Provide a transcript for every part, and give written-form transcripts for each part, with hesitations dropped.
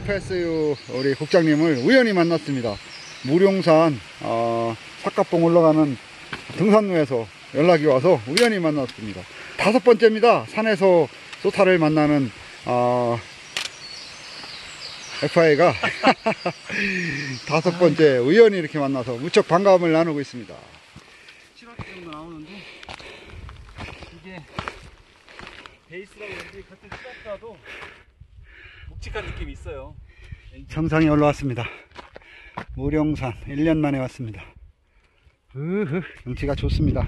FSU 우리 국장님을 우연히 만났습니다. 무룡산 삿갓봉 올라가는 등산로에서 연락이 와서 우연히 만났습니다. 5번째입니다. 산에서 소타를 만나는 FI가 5번째 우연히 이렇게 만나서 무척 반가움을 나누고 있습니다. 7월 정도 나오는데 이게 베이스라고 그런지 같은 시각과도 묵직한 느낌이 있어요. 정상에 올라왔습니다. 무룡산 1년 만에 왔습니다. 경치가 좋습니다.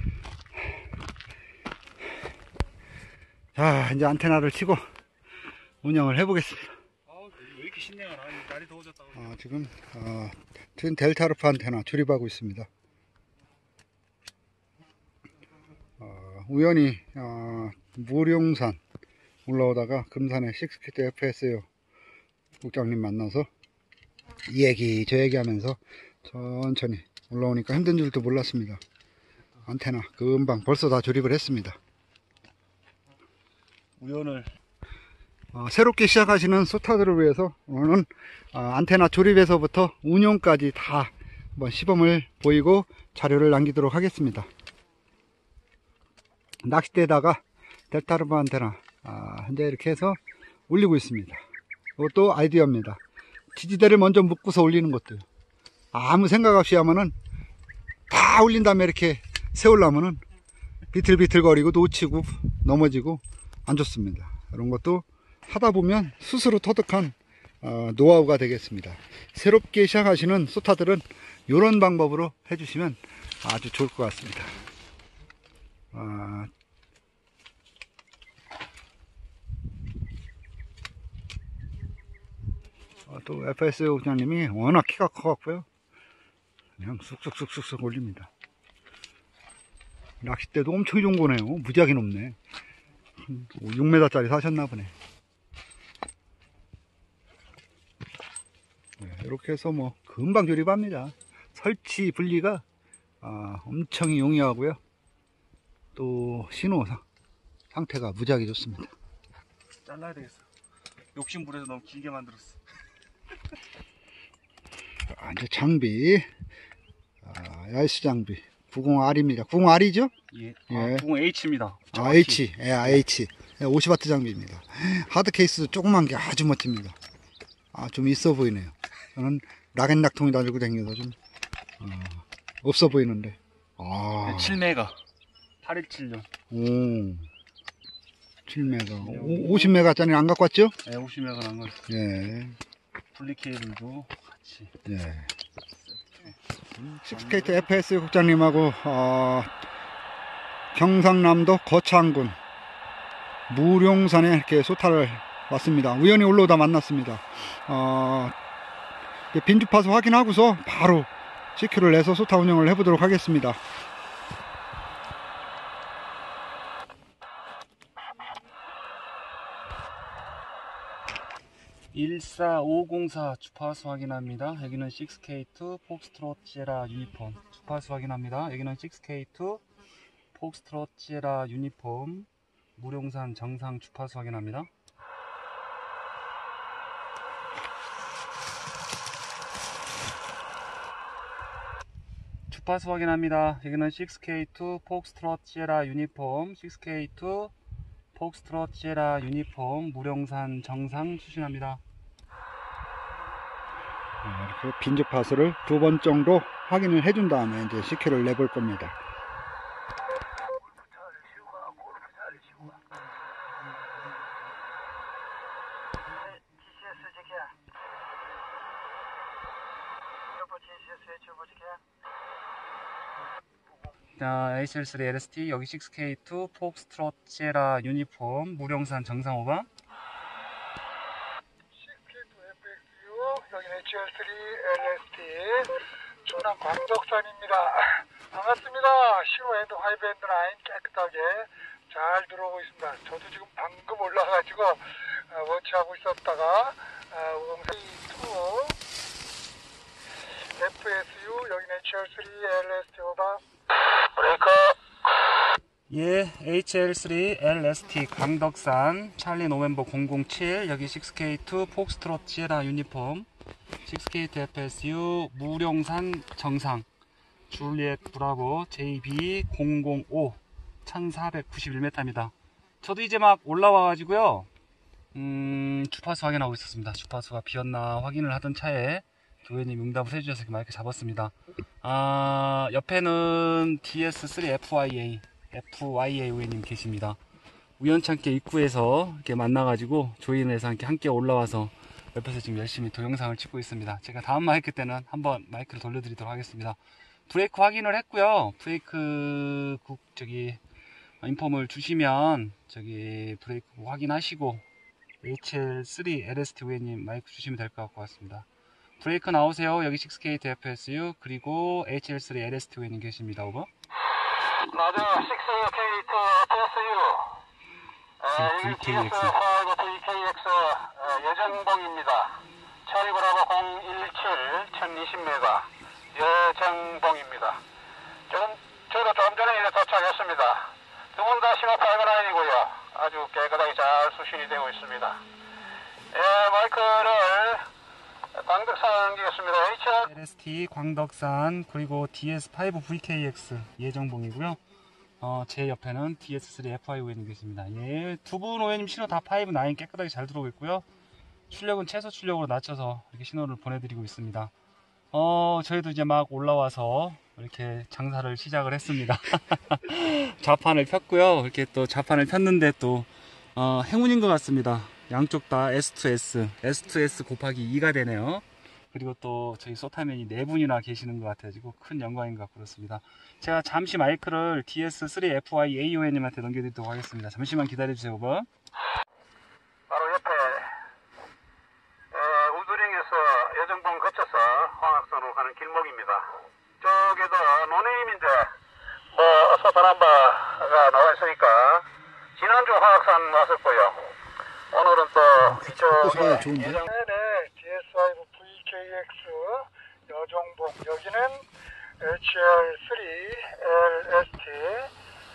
자, 이제 안테나를 치고 운영을 해 보겠습니다. 왜 이렇게 신내가 날이 더워졌다고. 지금 트윈 델타르프 안테나 조립하고 있습니다. 우연히 무룡산 올라오다가 금산의 식스키트 FSU 국장님 만나서 이 얘기 저 얘기 하면서 천천히 올라오니까 힘든 줄도 몰랐습니다. 안테나 금방 벌써 다 조립을 했습니다. 우연을 새롭게 시작하시는 소타들을 위해서 오늘은 안테나 조립에서부터 운용까지 다 한번 시범을 보이고 자료를 남기도록 하겠습니다. 낚싯대에다가 델타르프 안테나 현재 이렇게 해서 올리고 있습니다. 이것도 아이디어입니다. 지지대를 먼저 묶고서 올리는 것도요. 아무 생각 없이 하면은 다 올린 다음에 이렇게 세우려면은 비틀비틀거리고 놓치고 넘어지고 안 좋습니다. 이런 것도 하다 보면 스스로 터득한 노하우가 되겠습니다. 새롭게 시작하시는 소타들은 이런 방법으로 해주시면 아주 좋을 것 같습니다. 또 FSU 국장님이 워낙 키가 커갖고요, 그냥 쑥쑥 올립니다. 낚싯대도 엄청 좋은 거네요. 무지하게 높네. 6m 짜리 사셨나 보네. 이렇게 해서 뭐 금방 조립합니다. 설치 분리가 엄청 용이하고요, 또 신호 상태가 무지하게 좋습니다. 잘라야 되겠어. 욕심 부려서 너무 길게 만들었어. 이제 장비, 야이스 장비 90R입니다. 90R이죠? 예. 90H입니다. H. 50W 장비입니다. 하드 케이스도 조그만 게 아주 멋집니다. 좀 있어 보이네요. 저는 락앤락통에다 들고 다녀서 좀 없어 보이는데. 7메가 817년. 오, 7메가 50메가짜리 안 갖고 왔죠? 네, 50메가 난 거. 예. 분리 케이블도 같이. 예. 식스케이트 FSU 국장님하고 경상남도 거창군 무룡산에 이렇게 소타를 왔습니다. 우연히 올라오다 만났습니다. 빈주파수 확인하고서 바로 CQ를 내서 소타 운영을 해보도록 하겠습니다. (14504) 주파수 확인합니다. 여기는 6K2 폭스트롯 시에라 유니폼. 주파수 확인합니다. 여기는 6K2 폭스트롯 시에라 유니폼. 무룡산 정상 주파수 확인합니다. 주파수 확인합니다. 여기는 6K2 폭스트롯 시에라 유니폼. 6K2 폭스트롯 시에라 유니폼. 무룡산 정상 수신합니다. 이렇게 빈주파수를 2번 정도 확인을 해준 다음에 이제 CQ를 내볼 겁니다. 자, HL3 LST 여기 6K2 폭스트롯 시에라 유니폼 무룡산 정상 오바. 6K2 FSU 여기는 HL3 LST 충남 광덕산입니다. 반갑습니다. 시로 핸드 화이브 핸드 라인 깨끗하게 잘 들어오고 있습니다. 저도 지금 방금 올라가지고 워치하고 있었다가 우동산 2 FSU 여기는 HL3 LST 오바. 브레이커 예, HL3 LST 광덕산 찰리 노멤버 007 여기 6K2 폭스트롯 시에라 유니폼 6K2 FSU 무룡산 정상 줄리엣 브라보 JB005 1491m입니다. 저도 이제 막 올라와 가지고요 주파수 확인하고 있었습니다. 주파수가 비었나 확인을 하던 차에 교회님 응답을 해주셔서 마이크 잡았습니다. 옆에는 DS3 FYA 우회님 계십니다. 우연찮게 입구에서 이렇게 만나가지고 조인해서 함께 올라와서 옆에서 지금 열심히 동영상을 찍고 있습니다. 제가 다음 마이크 때는 한번 마이크를 돌려드리도록 하겠습니다. 브레이크 확인을 했고요. 브레이크 인폼을 주시면 브레이크 확인하시고 HL3 LST 우회님 마이크 주시면 될 것 같습니다. 브레이크 나오세요. 여기 6K FSU 그리고 HL3 LST 우회님 계십니다. 오버. 맞아, 6K FSU VKX VKX 여정봉입니다. 찰리브라보 017 1020m 여정봉입니다. 저도 좀 전에 이제 도착했습니다. 두 분 다 신호 5라인이고요. 아주 깨끗하게 잘 수신이 되고 있습니다. 마이크를 광덕산 기겠습니다. LST 광덕산 그리고 DS5 VKX 예정봉이고요. 제 옆에는 DS3 FI 오해님 계십니다. 예, 두 분 오해님 신호 다 5, 9 깨끗하게 잘 들어오고 있고요. 출력은 최소 출력으로 낮춰서 이렇게 신호를 보내드리고 있습니다. 저희도 이제 막 올라와서 이렇게 장사를 시작을 했습니다. 좌판을 폈고요. 이렇게 또 좌판을 폈는데 또 행운인 것 같습니다. 양쪽 다 S2S 곱하기 2가 되네요. 그리고 또 저희 소타맨이 4분이나 계시는 것 같아가지고 큰 영광인 것 같고 그렇습니다. 제가 잠시 마이크를 DS3 FYAON님한테 넘겨드리도록 하겠습니다. 잠시만 기다려주세요. 오버. 바로 옆에 울두ring에서 여정봉 거쳐서 황학선으로 가는 길목입니다. 저기도 노네임인데 어서 바람바가 나와 있으니까 지난주 황학산 왔었고요. 오늘은 또 이쪽에 좋은데? DS5 VKX 여정봉 여기는 HL3 LST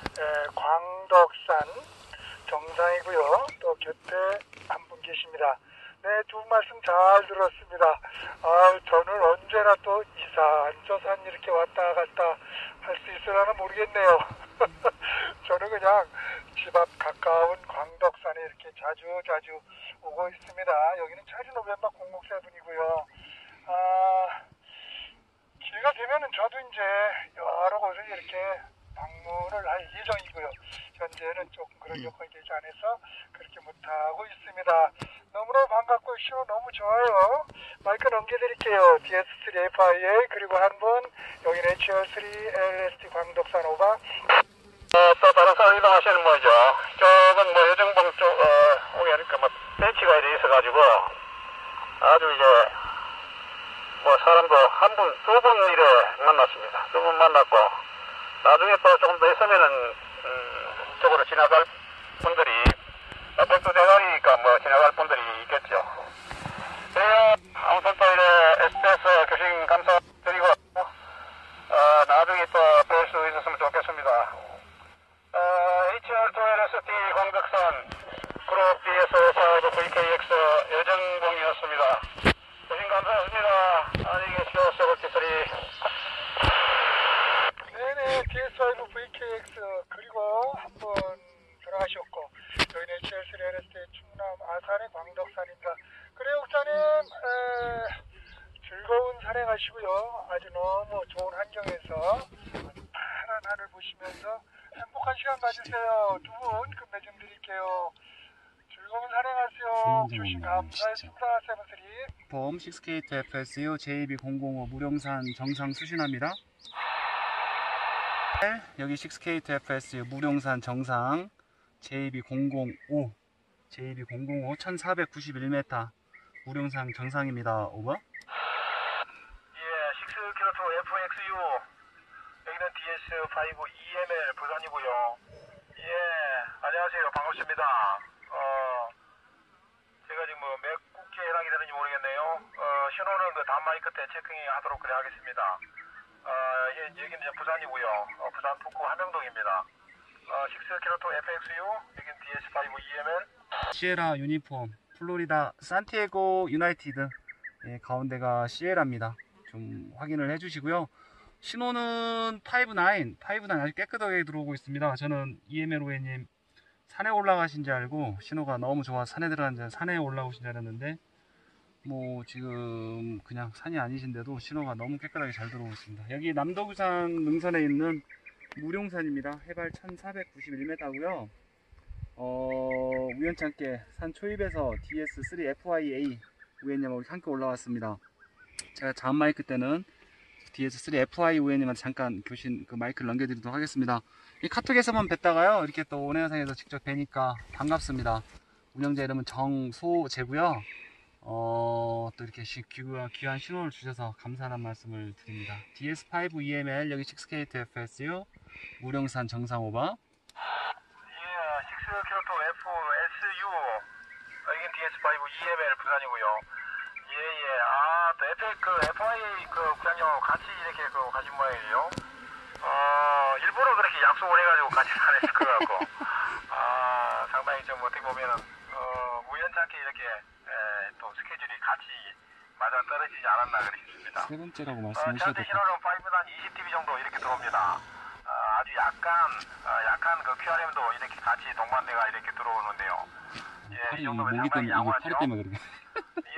광덕산 정상이고요. 또 곁에 한 분 계십니다. 네, 두 말씀 잘 들었습니다. 저는 언제나 또 안저산 이렇게 왔다 갔다 할 수 있으려나 모르겠네요. 저는 그냥 집 앞 가까운 광덕산에 이렇게 자주 오고 있습니다. 여기는 찰리 노멤버 007이고요. 기회가 되면은 저도 이제 여러 곳을 이렇게 방문을 할 예정이고요. 현재는 조금 그런 여건이 되지 않아서 그렇게 못하고 있습니다. 너무나 반갑고 신호 너무 좋아요. 마이크 넘겨드릴게요. DS3 FIA 그리고 한 분 여기는 HL3 LST 광덕산 오바. 또 다른 사람 이동하시는 뭐죠? 쪽은 여정봉 쪽 오게 하니까 벤치가 이래 있어가지고 아주 이제 사람도 두 분 이래 만났습니다. 두 분 만났고 나중에 또 조금 더 있으면은 쪽으로 지나갈 분들이 백두 대가리니까 지나갈 분들이 있겠죠. 네, 아무튼 또 이래 SBS 교신 감사드리고 나중에 또 뵐 수 있었으면 좋겠습니다. HR2 LST 광덕산 그룹 DS5 VKX 여정봉이었습니다. 교신 감사합니다. 안녕히 계십시오. 서울티스리. 네네, DS5 VKX 그리고 한 분 돌아가셨고 여기는 HL3 LST 충남 아산의 광덕산입니다. 그래요, 목사님. 즐거운 산행하시고요. 아주 너무 좋은 환경에서 아주 파란 하늘 보시면서 행복한 시간 가지세요. 두 분 금매 좀 드릴게요. 즐거운 산행하세요. 주신 감사했습니다. 세븐스리. 폼 6K FSU JB005 무룡산 정상 수신합니다. 여기 6K FSU 무룡산 정상 JB005 1491m 무룡산 정상입니다. 오버. 6km FXU 여기는 DS5 EML 부산이고요. 안녕하세요. 반갑습니다. 제가 지금 몇 국기에 해당이 되는지 모르겠네요. 신호는 단마이크 때 체킹하도록 그래 하겠습니다. 여기는 이제 부산이고요. 부산 북구 함영동입니다. 6km FXU, 여긴 DS5 EML. 시에라 유니폼, 플로리다 산티아고 유나이티드. 예, 가운데가 시에라입니다. 좀 확인을 해주시고요. 신호는 5.9 아주 깨끗하게 들어오고 있습니다. 저는 EMLOA님 산에 올라가신 줄 알고 신호가 너무 좋아서 산에 들어간 산에 올라오신 줄 알았는데 뭐 지금 그냥 산이 아니신데도 신호가 너무 깨끗하게 잘 들어오고 있습니다. 여기 남도구산 능선에 있는 무룡산입니다. 해발 1491m고요. 우연찮게 산 초입에서 DS3 FIA 우연님하고 함께 올라왔습니다. 제가 자음 마이크 때는 DS3 FI 우연님한테 잠깐 교신 그 마이크를 넘겨드리도록 하겠습니다. 이 카톡에서만 뵀다가요 이렇게 또 온해영상에서 직접 뵈니까 반갑습니다. 운영자 이름은 정소재고요. 또 이렇게 귀한 신호를 주셔서 감사하는 말씀을 드립니다. DS5 EML 여기 6K2FSU 무령산 정상오바. 예, 6km FSU, 여긴 DS5 EML 부산이고요. 예예. 또 FIA 부장님하고 같이 이렇게 가신 모양이에요. 일부러 그렇게 약속을 해가지고 같이 다녔을 것 같고. 상당히 좀 어떻게 보면은 우연찮게 이렇게 또 스케줄이 같이 맞아 떨어지지 않았나 그렇게 싶습니다. 세 번째라고 말씀하셔도 저한테 될것 신호는 5단 20dB 정도 이렇게 들어옵니다. 아주 약간 그 QRM도 이렇게 같이 동반대가 이렇게 들어오는데요. 예, 팔이 이 정도면 목이 때문에 상당히 이게 팔이 양호하죠. 때문에 그래. 예,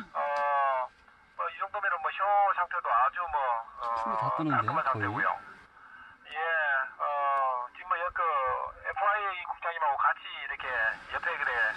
이 정도면은 뭐 쇼 상태도 아주 춤이 다 뜨는데, 깔끔한 거의? 상태고요. 예, 지금 그 FIA 국장님하고 같이 이렇게 옆에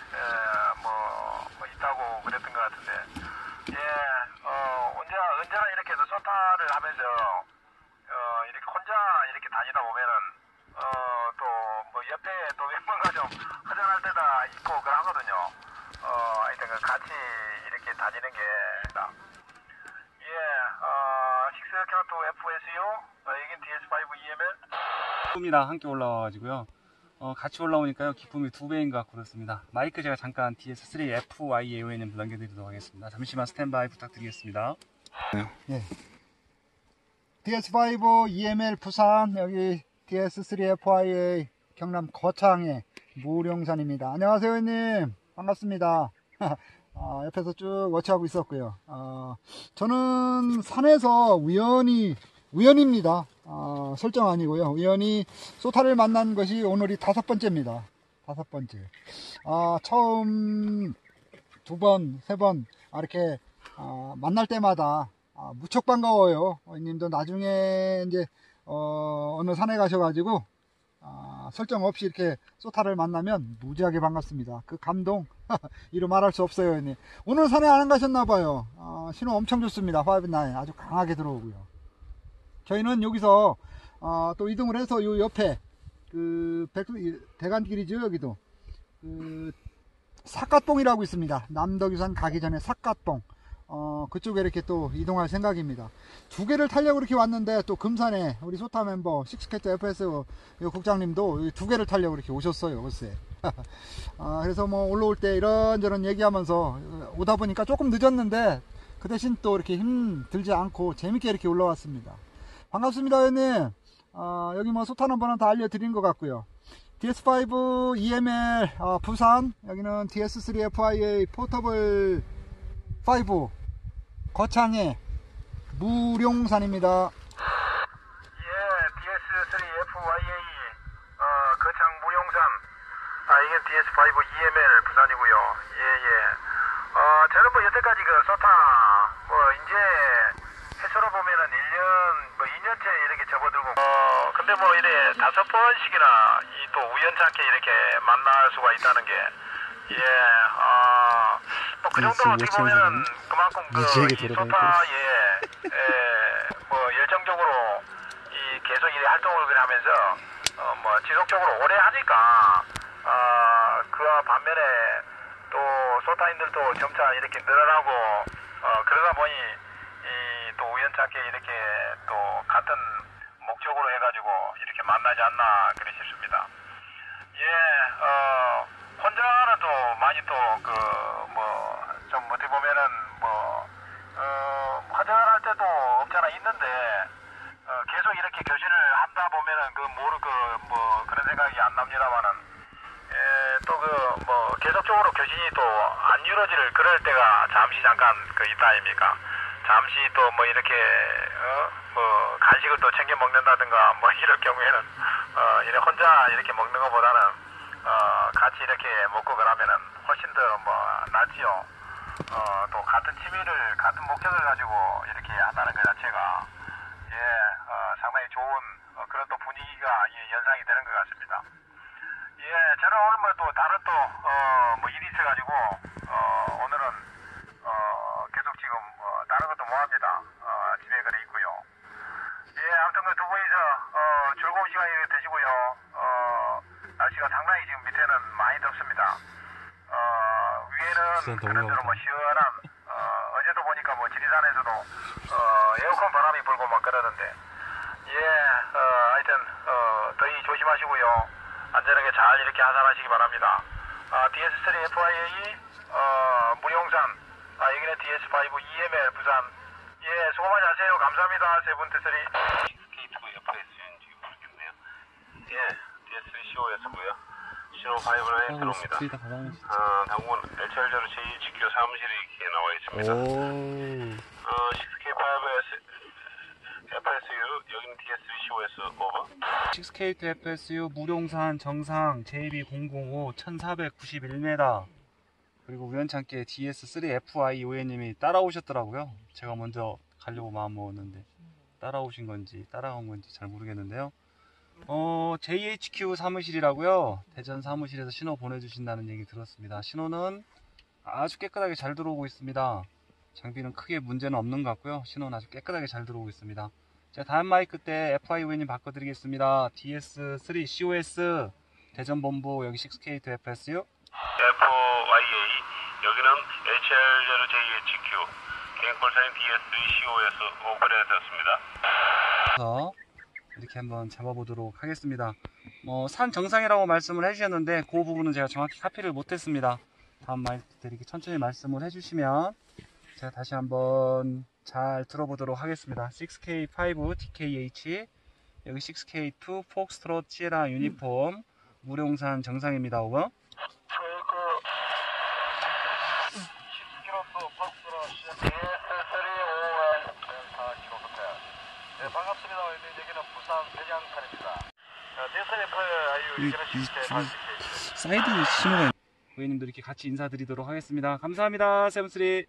뭐 있다고 그랬던 것 같은데, 예, 언제나 이렇게 소타를 하면서 이렇게 혼자 이렇게 다니다 보면은 또 뭐 옆에 또 멤버가 좀 허전할 때가 있고 그러거든요. 하여튼 같이 이렇게 다니는 게, 예, 6km FSU, 여긴 DS5 EML. 기쁨이랑 함께 올라와가지고요. 같이 올라오니까요 기쁨이 2배인 것 같고 그렇습니다. 마이크 제가 잠깐 DS3 FIAO에는 넘겨드리도록 하겠습니다. 잠시만 스탠바이 부탁드리겠습니다. 예. DS5 EML 부산, 여기 DS3 FIA 경남 거창의 무룡산입니다. 안녕하세요, 형님. 반갑습니다. 옆에서 쭉 워치하고 있었고요. 저는 산에서 우연입니다. 설정 아니고요. 우연히 소타를 만난 것이 오늘이 5번째입니다. 5번째. 처음 2번, 3번 이렇게 만날 때마다 무척 반가워요. 님도 나중에 이제 어느 산에 가셔가지고 설정 없이 이렇게 소타를 만나면 무지하게 반갑습니다. 그 감동 이루 말할 수 없어요. 형님. 오늘 산에 안 가셨나봐요. 신호 엄청 좋습니다. 5.9 아주 강하게 들어오고요. 저희는 여기서 또 이동을 해서 요 옆에 그 대간길이죠. 여기도 그 삿갓봉이라고 있습니다. 남덕유산 가기 전에 삿갓봉, 그쪽에 이렇게 또 이동할 생각입니다. 2개를 타려고 이렇게 왔는데 또 금산에 우리 소타 멤버 6K FS 국장님도 2개를 타려고 이렇게 오셨어요. 글쎄. 그래서 뭐 올라올 때 이런저런 얘기하면서 오다 보니까 조금 늦었는데 그 대신 또 이렇게 힘 들지 않고 재밌게 이렇게 올라왔습니다. 반갑습니다, 형님. 여기 뭐 소타 넘버는 다 알려드린 것 같고요. DS5 EML 부산, 여기는 DS3 FIA 포터블 5 거창의 무룡산입니다. 예, DS3 FIA 거창 무용산, 이게 DS5 EML 부산이고요. 예. 저는 뭐 여태까지 그 소타 이제 해설을 보면은 1년 2년째 이렇게 접어들고, 근데 뭐 이래 5번씩이나 또 우연찮게 이렇게 만날 수가 있다는 게, 예, 뭐 그 정도로 어떻게 보면은 그만큼 이 소타에 열정적으로 계속 이래 활동을 하면서 뭐 지속적으로 오래 하니까, 그와 반면에 또 소타인들도 점차 이렇게 늘어나고, 그러다 보니 또 우연찮게 이렇게 또 같은 목적으로 해가지고 이렇게 만나지 않나 그래 싶습니다. 예, 혼자는 또 많이 또 좀 어떻게 보면은 화장할 때도 없잖아 있는데, 계속 이렇게 교신을 하다 보면 보면은 그런 생각이 안 납니다만은, 또 계속적으로 교신이 또 안 이루어질 그럴 때가 잠시 잠깐 있다 아닙니까? 잠시 또 이렇게, 간식을 또 챙겨 먹는다든가, 이럴 경우에는, 이렇게 혼자 이렇게 먹는 것보다는, 같이 이렇게 먹고 그러면은 훨씬 더 낫지요. 또 같은 취미를, 같은 목적을 가지고 이렇게 한다는 것 자체가, 상당히 좋은, 그런 또 분위기가 연상이 되는 것 같습니다. 저는 오늘 또 다른 또, 일이 있어가지고, 오늘은, 계속 지금, 다른 것도 뭐 합니다. 집에 그래 있고요. 아무튼 두 분이서, 즐거운 시간이 되시고요. 날씨가 상당히 지금 밑에는 많이 덥습니다. 위에는 그런대로 시원한, 어제도 보니까 지리산에서도, 에어컨 바람이 불고 막 그러는데, 하여튼, 더위 조심하시고요. 안전하게 잘 이렇게 하산하시기 바랍니다. DS3 FIA, 무용산, 여기는 DS5 EML 부산. 수고 많이 하세요. 감사합니다. 세븐3. 스케이트고 FS는 지금 모르겠네요. DS3 COS고요. 신호 5에 들어옵니다. 당분 LCR제로 제2GQ 사무실이 이렇게 나와 있습니다. 6K5 FSU, 여기는 DS3 COS 오버. 6K to FSU 무룡산 정상 JB005 1491m. 그리고 우연찮게 DS3 FI 오해님이 따라오셨더라고요. 제가 먼저 가려고 마음 먹었는데 따라오신 건지 따라간 건지 잘 모르겠는데요. JHQ 사무실이라고요. 대전 사무실에서 신호 보내주신다는 얘기 들었습니다. 신호는 아주 깨끗하게 잘 들어오고 있습니다. 장비는 크게 문제는 없는 것 같고요. 신호는 아주 깨끗하게 잘 들어오고 있습니다. 자, 다음 마이크 때 FI 오해님 바꿔드리겠습니다. DS3 COS 대전본부 여기 6K to FSU FIA, 여기는 HL0JHQ, 개인콜사인 DS3 COS 오퍼레이터였습니다. 그래서 이렇게 한번 잡아보도록 하겠습니다. 산 정상이라고 말씀을 해주셨는데 그 부분은 제가 정확히 카피를 못했습니다. 다음 마이크 때 이렇게 천천히 말씀을 해주시면 제가 다시 한번 잘 들어보도록 하겠습니다. 6K5 TKH, 여기 6K2 폭스트롯 시에라 유니폼 무룡산 정상입니다. 오버. 반갑습니다. 여기는 부산 대장산입니다. 사이드 신호가 고객님들 이렇게 같이 인사드리도록 하겠습니다. 감사합니다. 세븐3.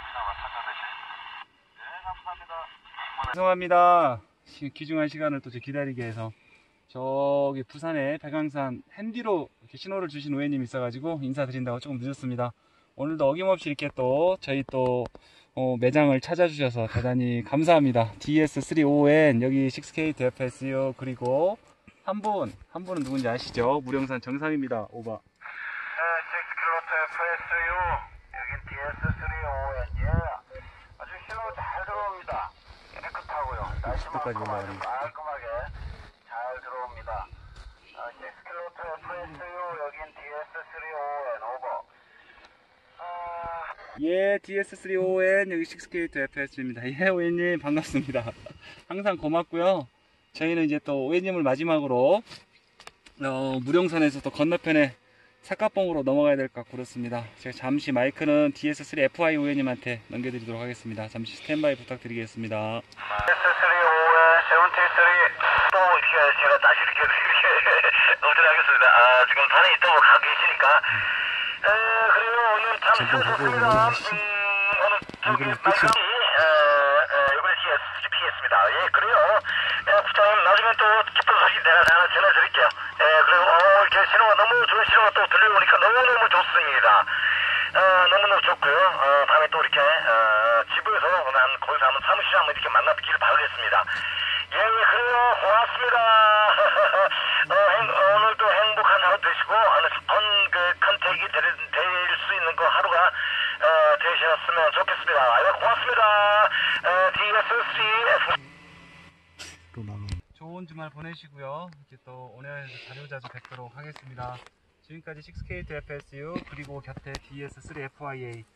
죄송합니다. 귀중한 시간을 또 기다리게 해서 저기 부산의 백왕산 핸디로 이렇게 신호를 주신 우회님이 있어가지고 인사드린다고 조금 늦었습니다. 오늘도 어김없이 이렇게 또 저희 또 매장을 찾아주셔서 대단히 감사합니다. DS3ON 여기 6K to FSU 그리고 한 분은 누군지 아시죠? 무룡산 정상입니다. 오버. 6km FSU 여긴 DS3ON 아주 신호 잘 들어옵니다. 깨끗하고요. 날씨만큼 아주 깔끔하게 잘 들어옵니다. 6km FSU 여긴 DS3ON 오버. 예, DS3ON 여기 6K to FSU입니다. 예, 오해님 반갑습니다. 항상 고맙고요. 저희는 이제 또 오해님을 마지막으로 무룡산에서 또 건너편에 사카봉으로 넘어가야 될 것 같고 그렇습니다. 제가 잠시 마이크는 DS3 FI 오해님한테 넘겨드리도록 하겠습니다. 잠시 스탠바이 부탁드리겠습니다. DS3ON 73 또 이렇게 제가 다시 이렇게 오도록 하겠습니다. 지금 산에 있다고 가고 계시니까 그리고 오늘 참 좋습니다. 오늘 저기 말씀이 이번에 GPS입니다. 그래요. 부장님 나중에 또 기쁜 소식 내가 하나 전해드릴게요. 그리고 이렇게 신호가 너무 좋은 신호가 또 들려오니까 너무너무 좋습니다. 너무너무 좋고요. 다음에 또 이렇게 집에서 난 거기서 한번 사무실에 한번 이렇게 만나뵙기를 바라겠습니다. 그래요. 고맙습니다. 오늘도 행복한 하루 되시고 좋은 컨택이 될 수 있는 그 하루가 되셨으면 좋겠습니다. 고맙습니다. DS3 좋은 주말 보내시고요. 이렇게 또 오늘에서 자료자주 뵙도록 하겠습니다. 지금까지 6K to FSU 그리고 곁에 DS3 FIA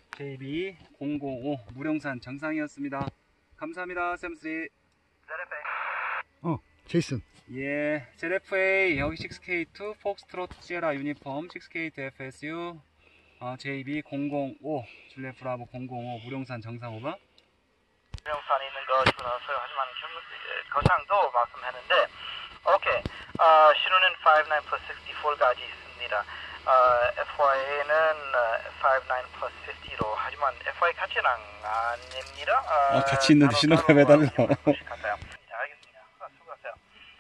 JB005 무룡산 정상이었습니다. 감사합니다. 샘3. 제이슨. 예, ZFA 여기 6K2 폭스트롯 시에라 유니폼 6K2 FSU JB005 줄리엣 브라보 005 무룡산 정상호가 무룡산에 있는 거 주고 나왔어요. 하지만 거창도 말씀했는데 오케이. 신호는 59 플러스 64까지 있습니다. FY는 59 플러스 50로 하지만 FY 같이는 아닙니다. 같이 있는데 신호가 왜 달라? 알겠습니다. 수고하세요.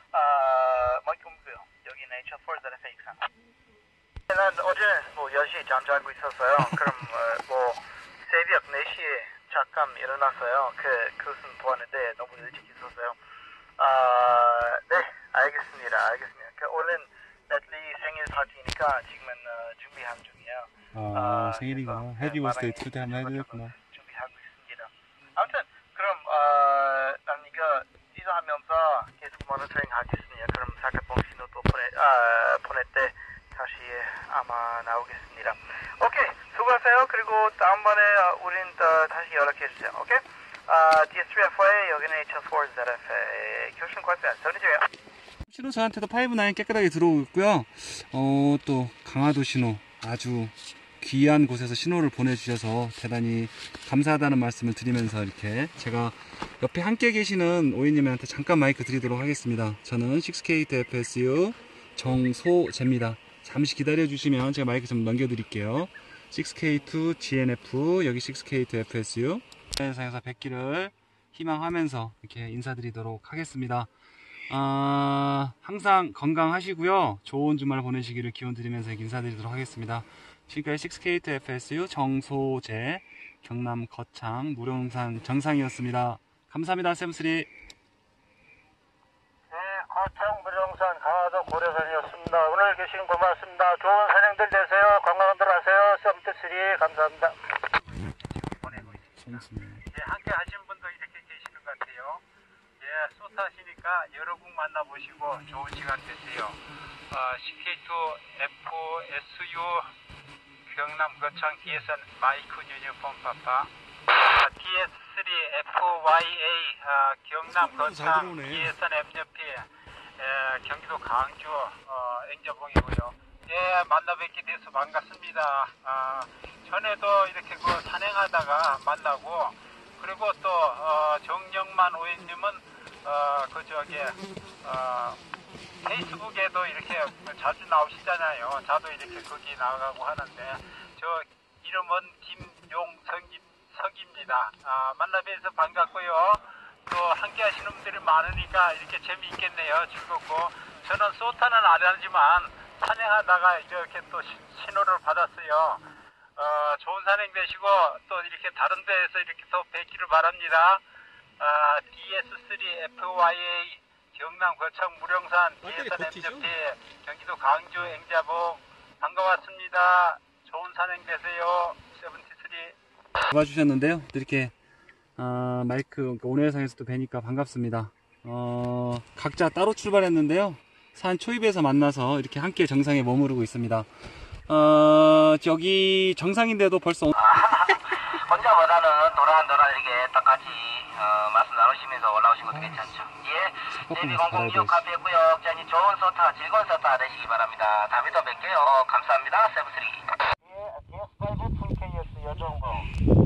뭐있고요 여기는 H4 ZFA 익산. 난 어제 뭐 10시에 잠자고 있었어요. 그럼 뭐 새벽 4시에 잠깐 일어났어요. 그것은 보았는데 너무 일찍 있었어요. 네, 알겠습니다. 오늘은 넷리 생일 파티니까 지금은 준비하는 중이에요. 생일이구나. 해피 버스데이 투데 한번 해드렸구나. 준비하고 있습니다. 아무튼 그럼 난 이거 지도하면서 계속 모니터링 하겠습니다. 그럼 사카폰 신호 또 보낼 때 다시 아마 나오겠습니다. 오케이, 수고하세요. 그리고 다음번에 우린 다시 연락해 주세요. 오케이? DS3FA 여기는 H4 ZFA 교신 과세 72에요. 신호 저한테도 5-9 깨끗하게 들어오고 있고요. 또 강화도 신호 아주 귀한 곳에서 신호를 보내주셔서 대단히 감사하다는 말씀을 드리면서 이렇게 제가 옆에 함께 계시는 오이님한테 잠깐 마이크 드리도록 하겠습니다. 저는 6K2 FSU 정소재입니다. 잠시 기다려 주시면 제가 마이크 좀 넘겨드릴게요. 6K2 GNF 여기 6K2 FSU 영상에서 뵙기를 희망하면서 이렇게 인사드리도록 하겠습니다. 항상 건강하시고요. 좋은 주말 보내시기를 기원드리면서 인사드리도록 하겠습니다. 지금까지 6K2 FSU 정소재 경남 거창 무룡산 정상이었습니다. 감사합니다. 쌤3. 거창 무룡산 강화도 고려산이었습니다. 오늘 계신 고맙습니다. 좋은 산행들 되세요. 건강들 하세요. 썸트3 감사합니다. 함께 하신 분도 이렇게 계시는 것 같아요. 쏟아시니까 여러 분 만나보시고 좋은 시간 되세요. CK2 FSU 경남 거창 DSN 마이크 유니폼 파파 DS3 FYA 경남 거창 DSN MJP 경기도 강주 앵저봉이고요. 만나 뵙게 돼서 반갑습니다. 전에도 이렇게 산행하다가 만나고 그리고 또 정영만 오해님은 페이스북에도 이렇게 자주 나오시잖아요. 저도 이렇게 거기 나가고 하는데 저 이름은 김용석입니다. 만나 뵈서 반갑고요. 또 함께 하시는 분들이 많으니까 이렇게 재미있겠네요. 즐겁고 저는 소타는 안 하지만 산행하다가 이렇게 또 신호를 받았어요. 좋은 산행 되시고 또 이렇게 다른 데에서 이렇게 더 뵙기를 바랍니다. DS3 FYA 경남 거창 무룡산 DSN MJP 경기도 강주 앵자봉 반가웠습니다. 좋은 산행 되세요. 73 도와주셨는데요. 이렇게 마이크 온해상에서도 뵈니까 반갑습니다. 각자 따로 출발했는데요. 산 초입에서 만나서 이렇게 함께 정상에 머무르고 있습니다. 저기 정상인데도 벌써 혼자보다는 도란도란 이렇게 똑같이 말씀 나누시면서 올라오신 것도 괜찮죠. 예, JB006 카페고요. 좋은 소타, 즐거운 소타 되시기 바랍니다. 다음에 또 뵐게요. 감사합니다. 세븐3. DS5 풀KS 여정봉